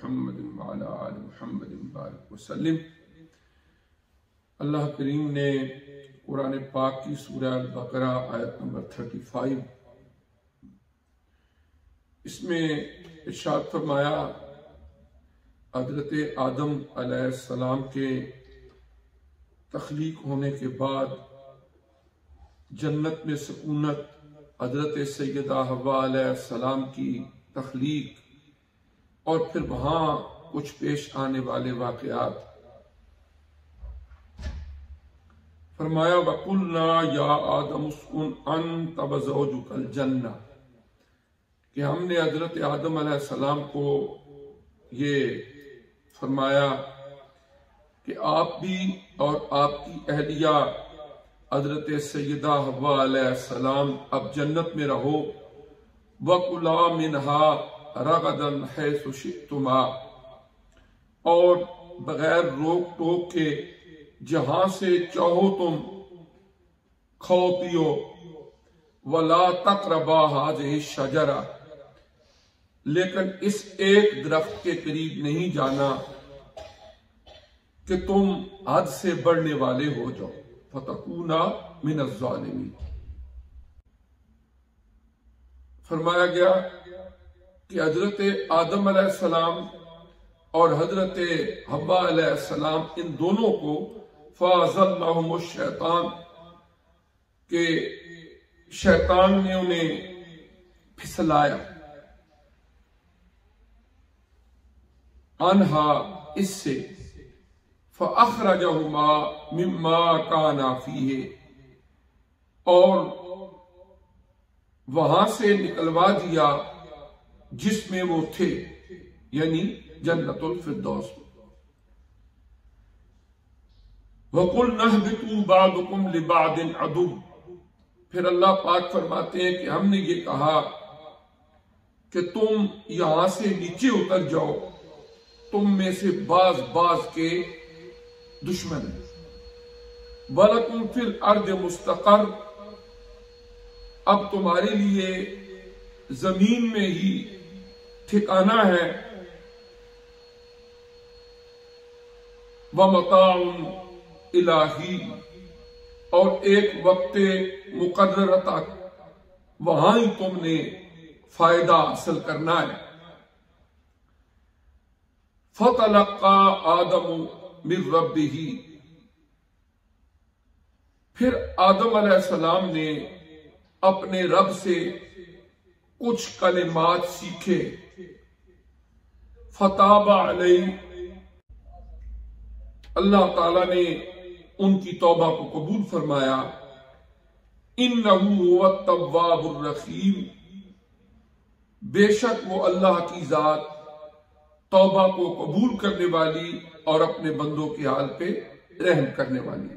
محمد وعلی آل محمد بارک وسلم۔ اللہ کریم نے قرآن پاک کی سورہ البقرہ آیت نمبر 35 اس میں ارشاد فرمایا، حضرت آدم علیہ السلام کے تخلیق ہونے کے بعد جنت میں سکونت، حضرت سیدہ حوا علیہ السلام کی تخلیق اور پھر وہاں کچھ پیش آنے والے واقعات۔ فرمایا وَقُلْنَا يَا آدَمُ اسْكُنْ أَنْتَ وَزَوْجُكَ الْجَنَّةَ، کہ ہم نے حضرت آدم علیہ السلام کو یہ فرمایا کہ آپ بھی اور آپ کی اہلیہ حضرت سیدہ حوا علیہ السلام اب جنت میں رہو، وَكُلَا مِنْهَا رَغَدًا حَيْثُ شِئْتُمَا، اور بغیر روک ٹوک کے جہاں سے چاہو تم کھاؤ پیو، وَلَا تَقْرَبَا هَٰذِهِ الشَّجَرَةَ، لیکن اس ایک درخت کے قریب نہیں جانا کہ تم حد سے بڑھنے والے ہو جاؤ، فَتَكُونَا مِنَ الظَّالِمِينَ۔ فرمایا گیا کہ حضرت آدم علیہ السلام اور حضرت حوا علیہ السلام ان دونوں کو فَأَزَلَّهُمُ الشَّيْطَانُ، کہ شیطان نے انہیں پھسلایا، انہا اس سے، فَأَخْرَجَهُمَا مِمَّا كَانَا فِيهِ، اور وہاں سے نکلوا دیا جس میں وہ تھے، یعنی جنت الفردوس۔ وَقُلْنَا اهْبِطُوا بَعْضُكُمْ لِبَعْضٍ عَدُوٌّ، پھر اللہ پاک فرماتے ہیں کہ ہم نے یہ کہا کہ تم یہاں سے نیچے اتر جاؤ، تم میں سے بعض کے دشمن ہیں۔ وَلَكُمْ فِي الْأَرْضِ مُسْتَقَرٌّ، اب تمہارے لیے زمین میں ہی ٹھکانہ ہے، وَمَتَاعٌ إِلَىٰ حِینٍ، اور ایک وقت مقررہ تک وہاں ہی تم نے فائدہ حاصل کرنا ہے۔ فَتَلَقَّىٰ آدَمُ مِن رَبِّهِ، پھر آدم علیہ السلام نے اپنے رب سے کچھ کلمات سیکھے، فَتَابَ عَلَيْهِ، اللہ تعالیٰ نے ان کی توبہ کو قبول فرمایا، إِنَّهُ هُوَ التَّوَّابُ الرَّحِيمُ، بے شک وہ اللہ کی ذات توبہ کو قبول کرنے والی اور اپنے بندوں کے حال پہ رحم کرنے والی۔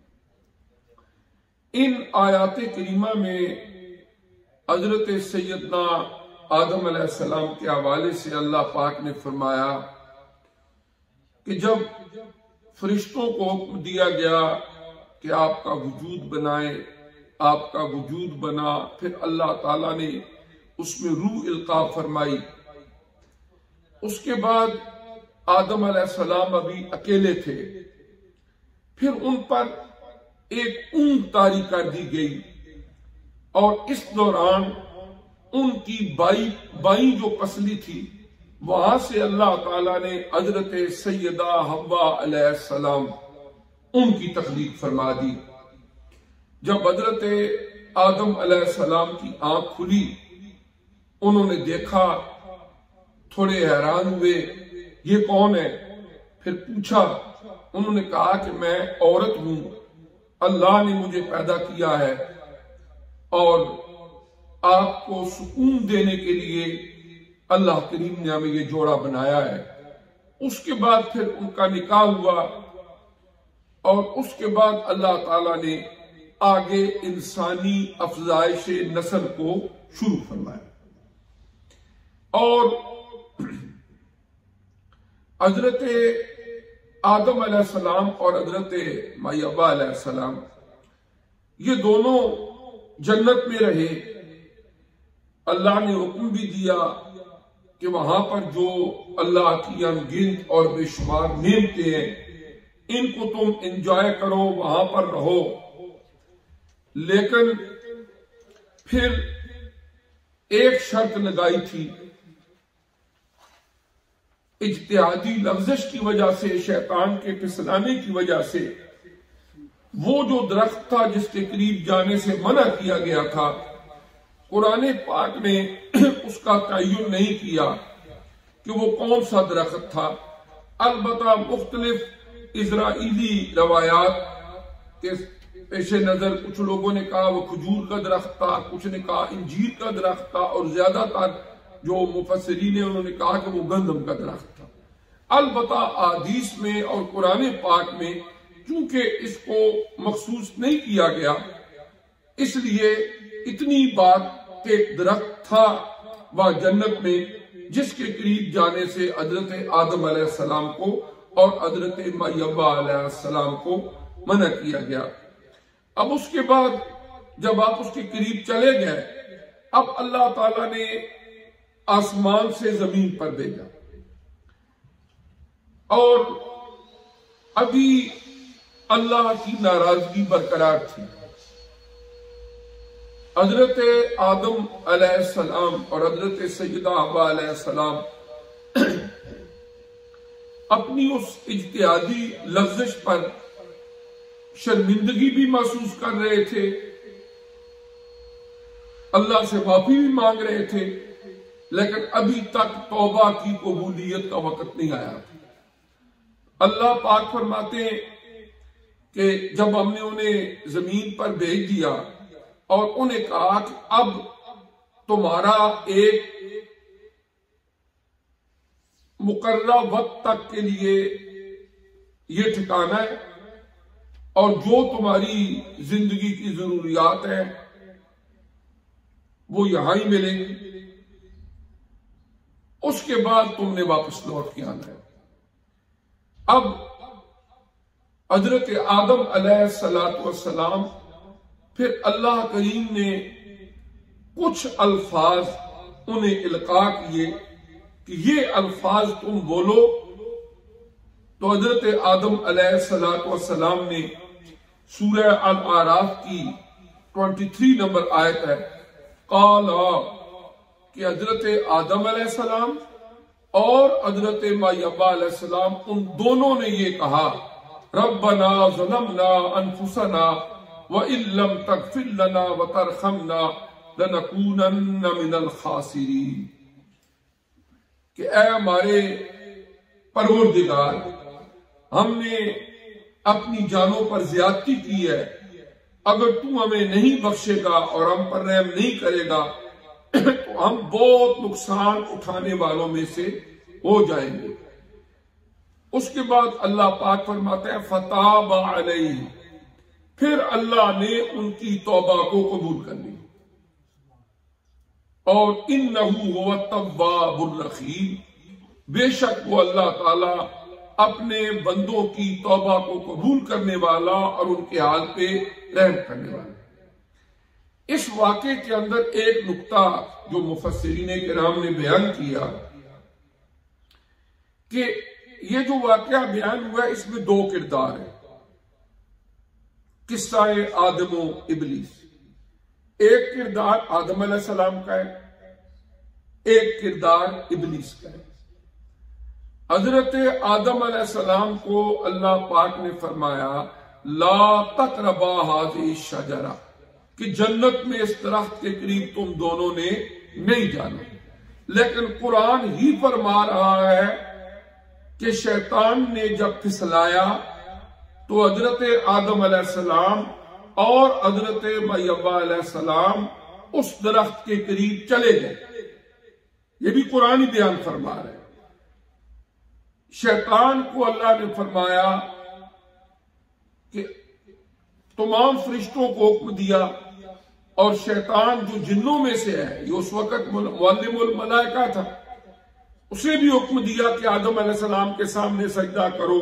ان آیات کریمہ میں حضرت سیدنا آدم علیہ السلام کے حوالے سے اللہ پاک نے فرمایا کہ جب فرشتوں کو حکم دیا گیا کہ آپ کا وجود بنائیں، آپ کا وجود بنا، پھر اللہ تعالیٰ نے اس میں روح القاء فرمائی، اس کے بعد آدم علیہ السلام ابھی اکیلے تھے، پھر ان پر ایک اونگ طاری کر دی گئی، اور اس دوران ان کی بائیں جو پسلی تھی وہاں سے اللہ تعالیٰ نے حضرت سیدہ حوا علیہ السلام ان کی تخلیق فرما دی۔ جب حضرت آدم علیہ السلام کی آنکھ کھلی، انہوں نے دیکھا، تھوڑے حیران ہوئے، یہ کون ہے؟ پھر پوچھا، انہوں نے کہا کہ میں عورت ہوں، اللہ نے مجھے پیدا کیا ہے اور آپ کو سکون دینے کے لیے اللہ کریم نے ہمیں یہ جوڑا بنایا ہے۔ اس کے بعد پھر ان کا نکاح ہوا، اور اس کے بعد اللہ تعالیٰ نے آگے انسانی افزائش نسل کو شروع فرمایا، اور حضرت آدم علیہ السلام اور حضرت حوا علیہ السلام یہ دونوں جنت میں رہے۔ اللہ نے حکم بھی دیا کہ وہاں پر جو اللہ کی انگنت اور بے شمار نعمتیں ہیں ان کو تم انجوائے کرو، وہاں پر رہو، لیکن پھر ایک شرط لگائی تھی، اجتہادی لفزش کی وجہ سے، شیطان کے پھسلانے کی وجہ سے وہ جو درخت تھا جس کے قریب جانے سے منع کیا گیا تھا، قرآن پاک نے اس کا تعین نہیں کیا کہ وہ کون سا درخت تھا۔ البتہ مختلف اسرائیلی روایات کے پیش نظر کچھ لوگوں نے کہا وہ کھجور کا درخت تھا، کچھ نے کہا انجیر کا درخت تھا، اور زیادہ تر جو مفسرین ہیں انہوں نے کہا کہ وہ گندم کا درخت تھا۔ البتہ احادیث میں اور قرآن پاک میں چونکہ اس کو مخصوص نہیں کیا گیا، اس لیے اتنی بات کہ ایک درخت تھا وہ جنت میں جس کے قریب جانے سے حضرت آدم علیہ السلام کو اور حضرت حوا علیہ السلام کو منع کیا گیا۔ اب اس کے بعد جب آپ اس کے قریب چلے گئے، اب اللہ تعالیٰ نے آسمان سے زمین پر بھیجا، اور ابھی اللہ کی ناراضگی برقرار تھی۔ حضرت آدم علیہ السلام اور حضرت سیدہ حوا علیہ السلام اپنی اس اجتہادی لفزش پر شرمندگی بھی محسوس کر رہے تھے، اللہ سے معافی بھی مانگ رہے تھے، لیکن ابھی تک توبہ کی قبولیت کا وقت نہیں آیا۔ اللہ پاک فرماتے ہیں کہ جب ہم نے انہیں زمین پر بھیج دیا اور انہیں کہا کہ اب تمہارا ایک مقررہ وقت تک کے لیے یہ ٹھکانہ ہے اور جو تمہاری زندگی کی ضروریات ہیں وہ یہاں ہی ملیں گی، اس کے بعد تم نے واپس لوٹ کے آنا ہے۔ اب حضرت آدم علیہ السلام پھر اللہ کریم نے کچھ الفاظ انہیں القاء کیے کہ یہ الفاظ تم بولو، تو حضرت آدم علیہ السلام نے سورہ الاعراف کی 23 نمبر آیت ہے، قال، کہ حضرت آدم علیہ السلام اور حضرت حوا علیہ السلام ان دونوں نے یہ کہا، ربنا ظلمنا انفسنا وَإِن لَّمْ تَغْفِرْ لَنَا وَتَرْحَمْنَا لَنَكُونَنَّ مِنَ الْخَاسِرِينَ، کہ اے ہمارے پروردگار، ہم نے اپنی جانوں پر زیادتی کی ہے، اگر تو ہمیں نہیں بخشے گا اور ہم پر رحم نہیں کرے گا تو ہم بہت نقصان اٹھانے والوں میں سے ہو جائیں گے۔ اس کے بعد اللہ پاک فرماتے ہیں فَتَابَ عَلَيْهِ، پھر اللہ نے ان کی توبہ کو قبول کر لی، اور اِنَّهُ هُوَ التَّوَّابُ الرَّحِيمُ، بے شک وہ اللہ تعالی اپنے بندوں کی توبہ کو قبول کرنے والا اور ان کے حال پہ رحم کرنے والا۔ اس واقعے کے اندر ایک نقطہ جو مفسرین کرام نے بیان کیا کہ یہ جو واقعہ بیان ہوا ہے اس میں دو کردار ہیں، قصہ آدم و ابلیس۔ ایک کردار آدم علیہ السلام کا ہے، ایک کردار ابلیس کا ہے۔ حضرت آدم علیہ السلام کو اللہ پاک نے فرمایا لا تقربا هذه الشجرہ، کہ جنت میں اس درخت کے قریب تم دونوں نے نہیں جانا، لیکن قرآن ہی فرما رہا ہے کہ شیطان نے جب پھسلایا تو حضرت آدم علیہ السلام اور حضرت حوا علیہ السلام اس درخت کے قریب چلے گئے۔ یہ بھی قرآن ہی بیان فرما رہے ہیں۔ شیطان کو اللہ نے فرمایا کہ تمام فرشتوں کو حکم دیا، اور شیطان جو جنوں میں سے ہے، یہ اس وقت معلم الملائکہ تھا، اسے بھی حکم دیا کہ آدم علیہ السلام کے سامنے سجدہ کرو۔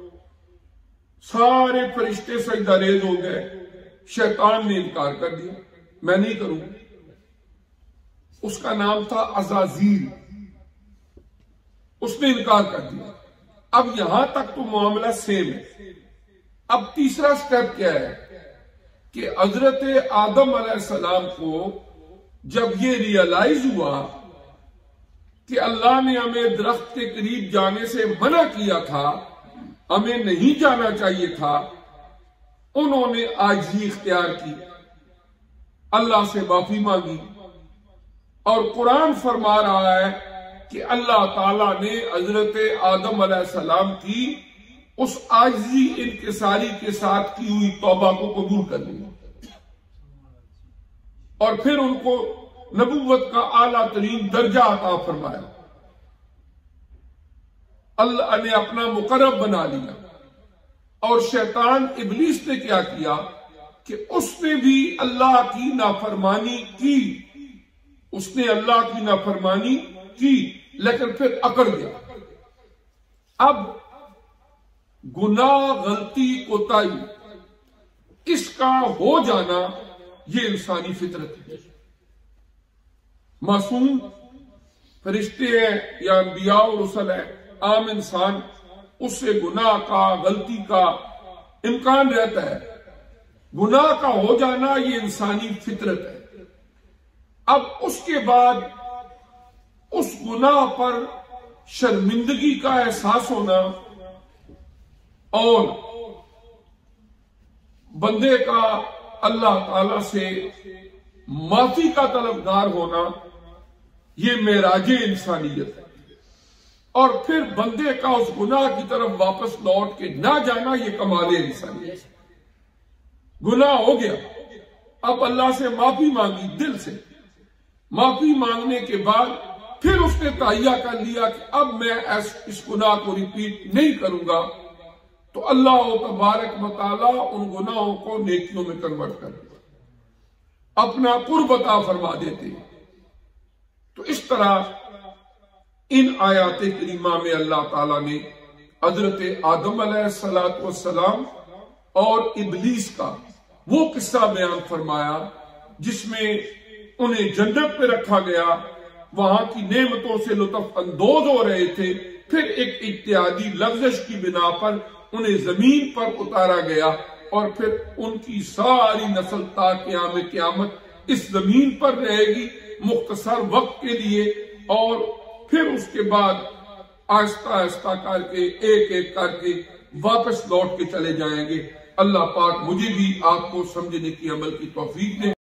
سارے فرشتے سجدہ ریز ہو گئے، شیطان نے انکار کر دیا، میں نہیں کروں۔ اس کا نام تھا عزازیل، اس نے انکار کر دیا. اب یہاں تک تو معاملہ سیم ہے. اب تیسرا سٹیپ کیا ہے کہ حضرت آدم علیہ السلام کو جب یہ ریئلائز ہوا کہ اللہ نے ہمیں درخت کے قریب جانے سے منع کیا تھا، ہمیں نہیں جانا چاہیے تھا، انہوں نے عاجزی اختیار کی، اللہ سے معافی مانگی. اور قرآن فرما رہا ہے کہ اللہ تعالیٰ نے حضرت آدم علیہ السلام کی اس عاجزی انکساری کے ساتھ کی ہوئی توبہ کو قبول کر لیا اور پھر ان کو نبوت کا اعلیٰ ترین درجہ عطا فرمایا. اللہ نے اپنا مقرب بنا لیا. اور شیطان ابلیس نے کیا کیا کہ اس نے بھی اللہ کی نافرمانی کی، اس نے اللہ کی نافرمانی کی لیکن پھر اکڑ گیا. اب گناہ، غلطی، کوتاہی، اس کا ہو جانا یہ انسانی فطرت ہے. معصوم فرشتے ہیں یا انبیاء اور رسل ہیں، عام انسان، اس سے گناہ کا، غلطی کا امکان رہتا ہے. گناہ کا ہو جانا یہ انسانی فطرت ہے. اب اس کے بعد اس گناہ پر شرمندگی کا احساس ہونا اور بندے کا اللہ تعالی سے معافی کا طلبگار ہونا، یہ معراج انسانیت ہے. اور پھر بندے کا اس گناہ کی طرف واپس لوٹ کے نہ جانا، یہ کمال انسانیت ہے. گناہ ہو گیا، اب اللہ سے معافی مانگی، دل سے معافی مانگنے کے بعد پھر اس نے تہیہ کر لیا کہ اب میں اس گناہ کو ریپیٹ نہیں کروں گا، تو اللہ تبارک و تعالی ان گناہوں کو نیکیوں میں کنورٹ کر دے، اپنا قرب عطا فرما دیتے. تو اس طرح ان آیات کریمہ میں اللہ تعالیٰ نے حضرت آدم علیہ السلام اور ابلیس کا وہ قصہ بیان فرمایا جس میں انہیں جنت پہ رکھا گیا، وہاں کی نعمتوں سے لطف اندوز ہو رہے تھے، پھر ایک اتحادی لغزش کی بنا پر انہیں زمین پر اتارا گیا اور پھر ان کی ساری نسل تا قیام قیامت اس زمین پر رہے گی مختصر وقت کے لیے، اور پھر اس کے بعد آہستہ آہستہ کر کے ایک ایک کر کے واپس لوٹ کے چلے جائیں گے. اللہ پاک مجھے بھی آپ کو سمجھنے کی عمل کی توفیق دے.